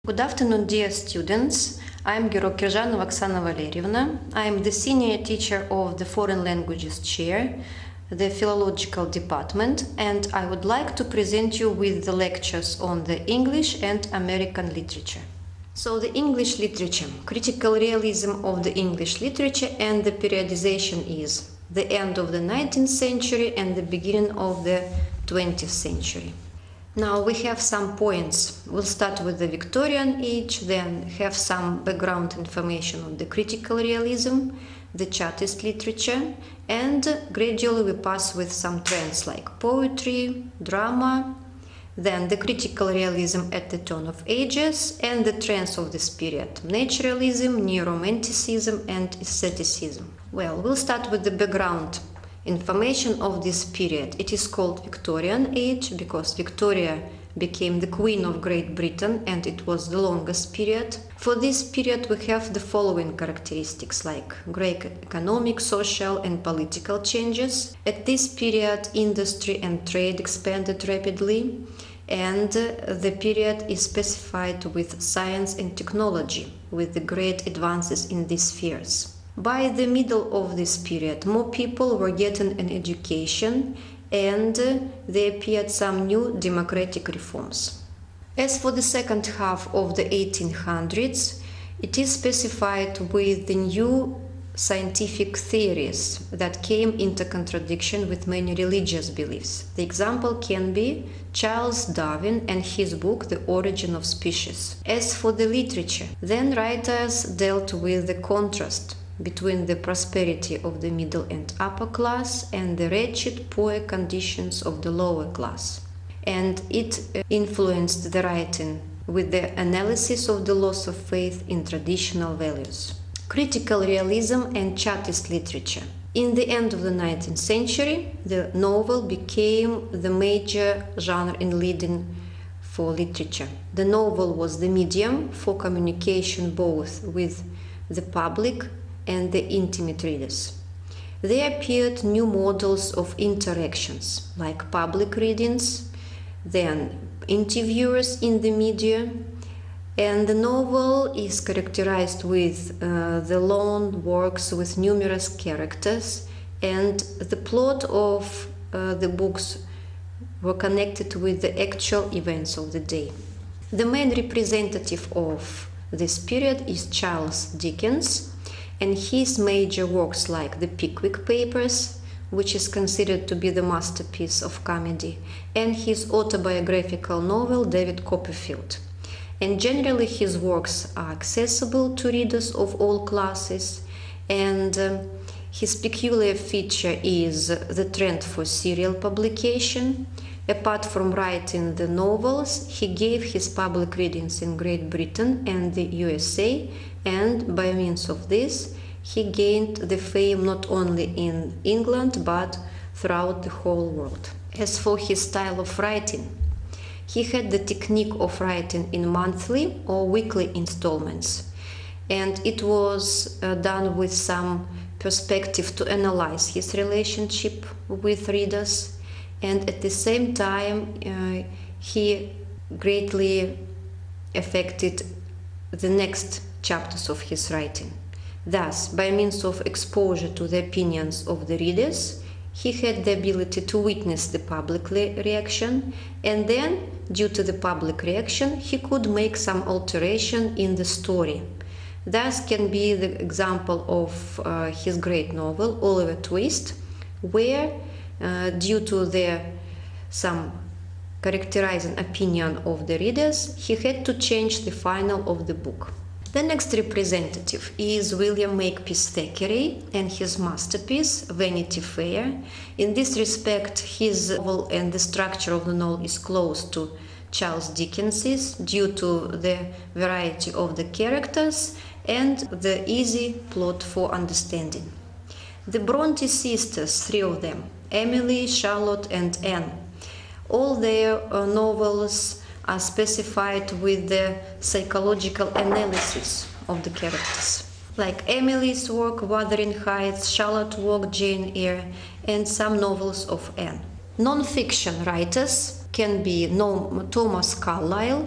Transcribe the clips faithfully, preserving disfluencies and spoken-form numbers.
Good afternoon, dear students. I'm Gero Kirzhanova Oksana Valerievna. I'm the senior teacher of the Foreign Languages Chair, the Philological Department, and I would like to present you with the lectures on the English and American literature. So the English literature, critical realism of the English literature, and the periodization is the end of the nineteenth century and the beginning of the twentieth century. Now we have some points. We'll start with the Victorian age, then have some background information on the critical realism, the Chartist literature, and gradually we pass with some trends like poetry, drama, then the critical realism at the turn of ages, and the trends of this period, naturalism, neo-romanticism, and aestheticism. Well, we'll start with the background information of this period. It is called Victorian age because Victoria became the Queen of Great Britain and it was the longest period. For this period we have the following characteristics like great economic, social and political changes. At this period industry and trade expanded rapidly, and the period is specified with science and technology, with the great advances in these spheres. By the middle of this period, more people were getting an education and there appeared some new democratic reforms. As for the second half of the eighteen hundreds, it is specified with the new scientific theories that came into contradiction with many religious beliefs. The example can be Charles Darwin and his book The Origin of Species. As for the literature, then writers dealt with the contrast between the prosperity of the middle and upper class and the wretched, poor conditions of the lower class. And it influenced the writing with the analysis of the loss of faith in traditional values. Critical realism and Chartist literature. In the end of the nineteenth century, the novel became the major genre in leading for literature. The novel was the medium for communication both with the public and the intimate readers. There appeared new models of interactions, like public readings, then interviewers in the media, and the novel is characterized with uh, the long works with numerous characters, and the plot of uh, the books were connected with the actual events of the day. The main representative of this period is Charles Dickens, and his major works like the Pickwick Papers, which is considered to be the masterpiece of comedy, and his autobiographical novel David Copperfield. And generally his works are accessible to readers of all classes, and um, his peculiar feature is the trend for serial publication. Apart from writing the novels, he gave his public readings in Great Britain and the U S A, and by means of this, he gained the fame not only in England but throughout the whole world. As for his style of writing, he had the technique of writing in monthly or weekly installments, and it was uh, done with some perspective to analyze his relationship with readers, and at the same time uh, he greatly affected the next chapters of his writing. Thus, by means of exposure to the opinions of the readers, he had the ability to witness the public reaction, and then, due to the public reaction, he could make some alteration in the story. Thus can be the example of uh, his great novel, Oliver Twist, where, uh, due to the some characterizing opinion of the readers, he had to change the final of the book. The next representative is William Makepeace Thackeray and his masterpiece, Vanity Fair. In this respect, his novel and the structure of the novel is close to Charles Dickens's due to the variety of the characters and the easy plot for understanding. The Bronte sisters, three of them, Emily, Charlotte and Anne, all their uh, novels are specified with the psychological analysis of the characters. Like Emily's work, Wuthering Heights, Charlotte's work, Jane Eyre, and some novels of Anne. Non-fiction writers can be Thomas Carlyle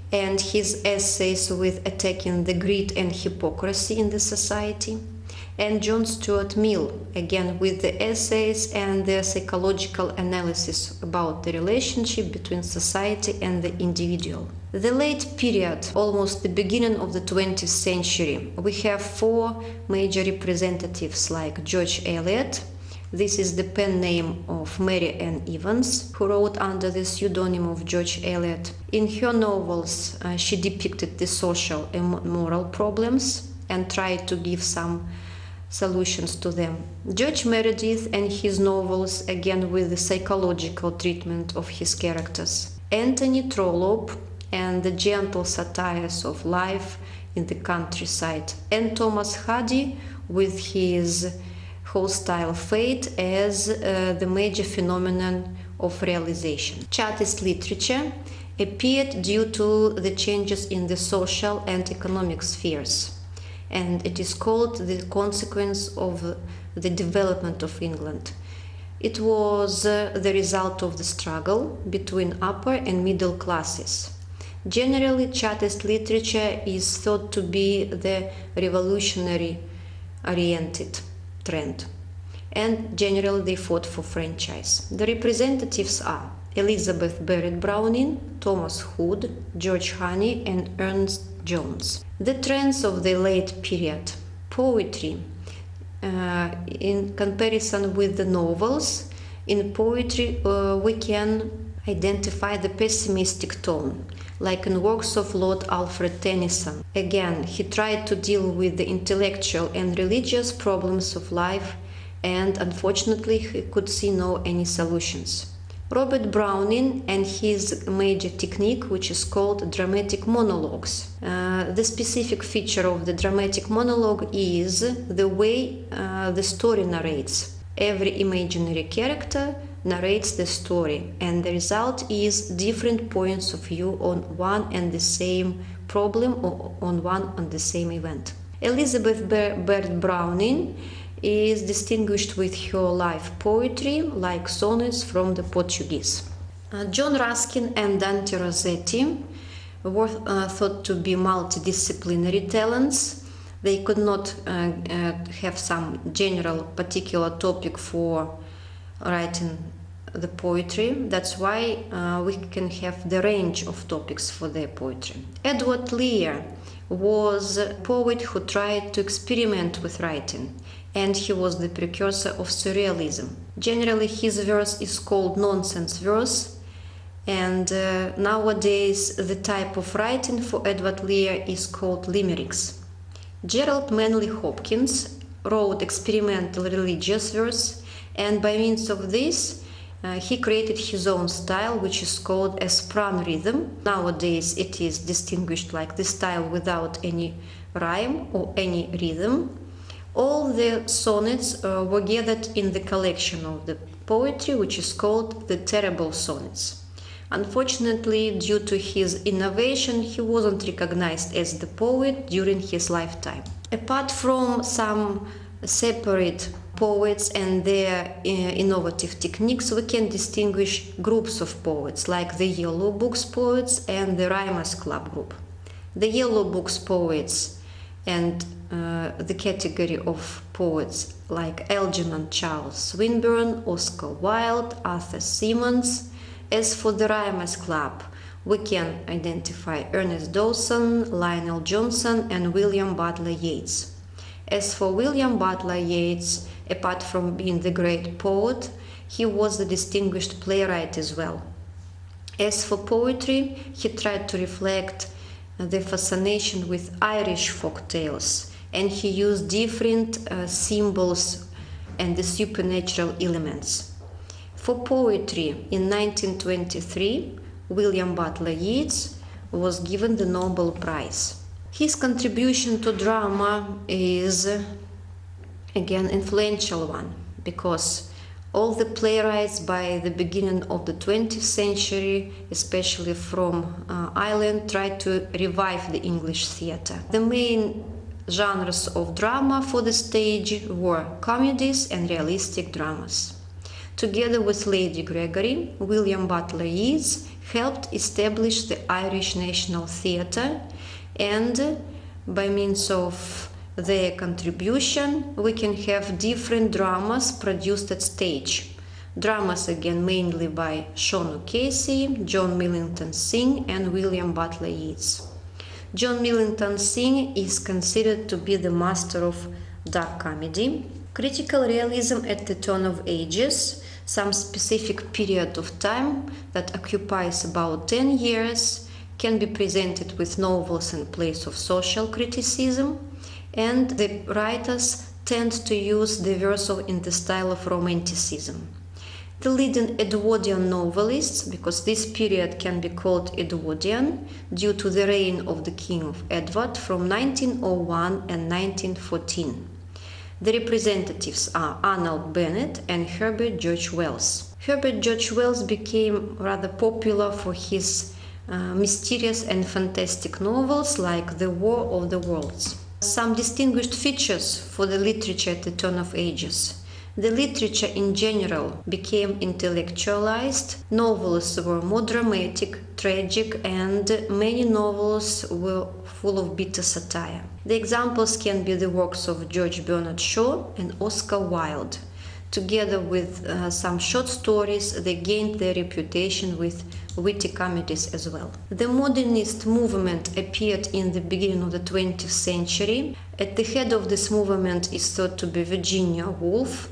and his essays with attacking the greed and hypocrisy in the society. And John Stuart Mill, again with the essays and the psychological analysis about the relationship between society and the individual. The late period, almost the beginning of the twentieth century, we have four major representatives like George Eliot. This is the pen name of Mary Ann Evans, who wrote under the pseudonym of George Eliot. In her novels, uh, she depicted the social and moral problems and tried to give some solutions to them. George Meredith and his novels, again with the psychological treatment of his characters. Anthony Trollope and the gentle satires of life in the countryside. And Thomas Hardy with his hostile fate as uh, the major phenomenon of realization. Chartist literature appeared due to the changes in the social and economic spheres, and it is called the consequence of the development of England. It was uh, the result of the struggle between upper and middle classes. Generally, Chartist literature is thought to be the revolutionary-oriented trend, and generally they fought for franchise. The representatives are Elizabeth Barrett Browning, Thomas Hood, George Honey, and Ernest Jones. The trends of the late period. Poetry. Uh, in comparison with the novels, in poetry uh, we can identify the pessimistic tone, like in works of Lord Alfred Tennyson. Again, he tried to deal with the intellectual and religious problems of life, and unfortunately he could see no any solutions. Robert Browning and his major technique, which is called dramatic monologues. Uh, the specific feature of the dramatic monologue is the way uh, the story narrates. Every imaginary character narrates the story, and the result is different points of view on one and the same problem or on one and the same event. Elizabeth Barrett Browning is distinguished with her life poetry, like sonnets from the Portuguese. Uh, John Ruskin and Dante Rossetti were uh, thought to be multidisciplinary talents. They could not uh, uh, have some general particular topic for writing the poetry. That's why uh, we can have the range of topics for their poetry. Edward Lear was a poet who tried to experiment with writing, and he was the precursor of surrealism. Generally, his verse is called nonsense verse, and uh, nowadays the type of writing for Edward Lear is called limericks. Gerald Manley Hopkins wrote experimental religious verse, and by means of this uh, he created his own style, which is called as Pran rhythm. Nowadays it is distinguished like the style without any rhyme or any rhythm. All the sonnets uh, were gathered in the collection of the poetry, which is called the Terrible Sonnets. Unfortunately, due to his innovation, he wasn't recognized as the poet during his lifetime. Apart from some separate poets and their uh, innovative techniques, we can distinguish groups of poets, like the Yellow Books poets and the Rhymers Club group. The Yellow Books poets and uh, the category of poets like Algernon Charles Swinburne, Oscar Wilde, Arthur Symons. As for the Rhymers Club, we can identify Ernest Dowson, Lionel Johnson, and William Butler Yeats. As for William Butler Yeats, apart from being the great poet, he was a distinguished playwright as well. As for poetry, he tried to reflect the fascination with Irish folk tales, and he used different uh, symbols and the supernatural elements. For poetry, in nineteen twenty-three, William Butler Yeats was given the Nobel Prize. His contribution to drama is, again, influential one, because all the playwrights by the beginning of the twentieth century, especially from uh, Ireland, tried to revive the English theatre. The main genres of drama for the stage were comedies and realistic dramas. Together with Lady Gregory, William Butler Yeats helped establish the Irish National Theatre, and by means of their contribution we can have different dramas produced at stage. Dramas again mainly by Sean O'Casey, John Millington Synge and William Butler Yeats. John Millington Synge is considered to be the master of dark comedy. Critical realism at the turn of ages, some specific period of time that occupies about ten years, can be presented with novels and plays of social criticism, and the writers tend to use the verse in the style of Romanticism. The leading Edwardian novelists, because this period can be called Edwardian due to the reign of the King of Edward from nineteen oh one and nineteen fourteen. The representatives are Arnold Bennett and Herbert George Wells. Herbert George Wells became rather popular for his uh, mysterious and fantastic novels like The War of the Worlds. Some distinguished features for the literature at the turn of ages. The literature in general became intellectualized, novels were more dramatic, tragic, and many novels were full of bitter satire. The examples can be the works of George Bernard Shaw and Oscar Wilde. Together with uh, some short stories, they gained their reputation with witty comedies as well. The modernist movement appeared in the beginning of the twentieth century. At the head of this movement is thought to be Virginia Woolf,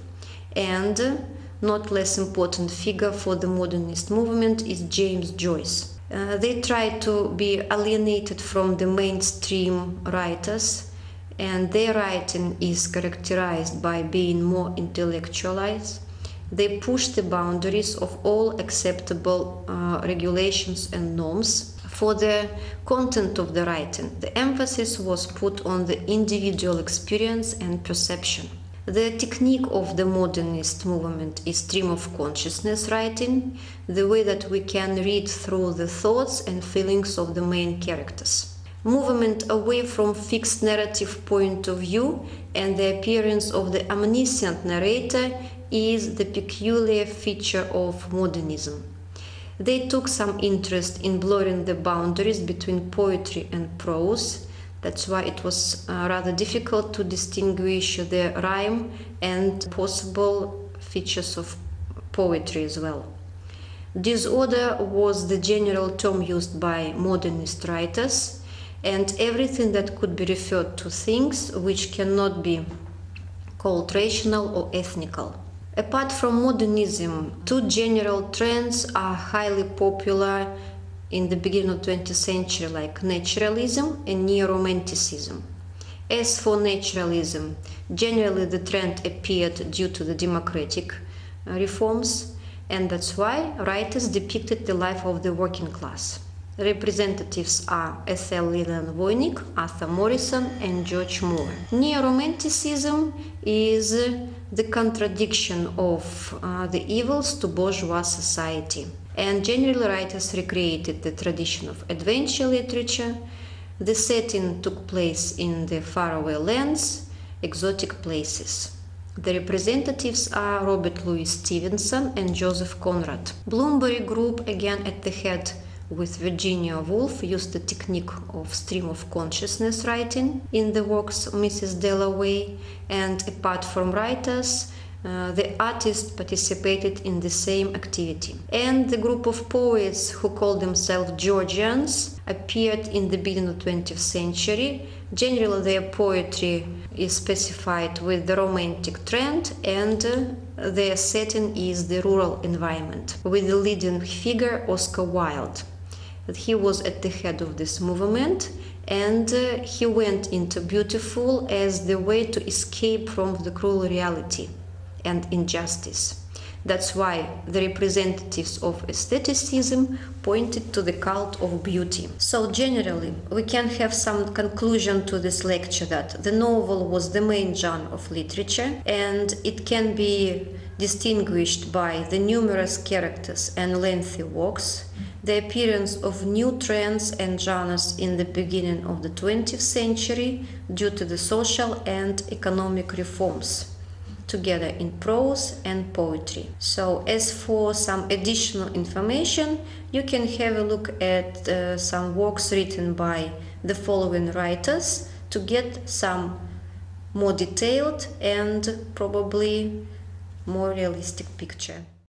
and not less important figure for the modernist movement is James Joyce. Uh, they tried to be alienated from the mainstream writers, and their writing is characterized by being more intellectualized. They pushed the boundaries of all acceptable uh, regulations and norms. For the content of the writing, the emphasis was put on the individual experience and perception. The technique of the modernist movement is stream of consciousness writing, the way that we can read through the thoughts and feelings of the main characters. Movement away from fixed narrative point of view and the appearance of the omniscient narrator is the peculiar feature of modernism. They took some interest in blurring the boundaries between poetry and prose. That's why it was uh, rather difficult to distinguish the rhyme and possible features of poetry as well. Disorder was the general term used by modernist writers, and everything that could be referred to things which cannot be called rational or ethnical. Apart from modernism, two general trends are highly popular in the beginning of the twentieth century, like naturalism and neo-romanticism. As for naturalism, generally the trend appeared due to the democratic uh, reforms, and that's why writers depicted the life of the working class. Representatives are Ethel Leland Voynich, Arthur Morrison, and George Moore. Neo-romanticism is the contradiction of uh, the evils to bourgeois society. And generally writers recreated the tradition of adventure literature. The setting took place in the faraway lands, exotic places. The representatives are Robert Louis Stevenson and Joseph Conrad. Bloomsbury Group, again at the head with Virginia Woolf, used the technique of stream of consciousness writing in the works of Missus Dalloway, and apart from writers, Uh, the artists participated in the same activity. And the group of poets who called themselves Georgians appeared in the beginning of the twentieth century. Generally, their poetry is specified with the romantic trend, and uh, their setting is the rural environment, with the leading figure Oscar Wilde. He was at the head of this movement, and uh, he went into beautiful as the way to escape from the cruel reality and injustice. That's why the representatives of aestheticism pointed to the cult of beauty. So generally, we can have some conclusion to this lecture that the novel was the main genre of literature, and it can be distinguished by the numerous characters and lengthy works, the appearance of new trends and genres in the beginning of the twentieth century due to the social and economic reforms. together in prose and poetry. So as for some additional information, you can have a look at uh, some works written by the following writers to get some more detailed and probably more realistic picture.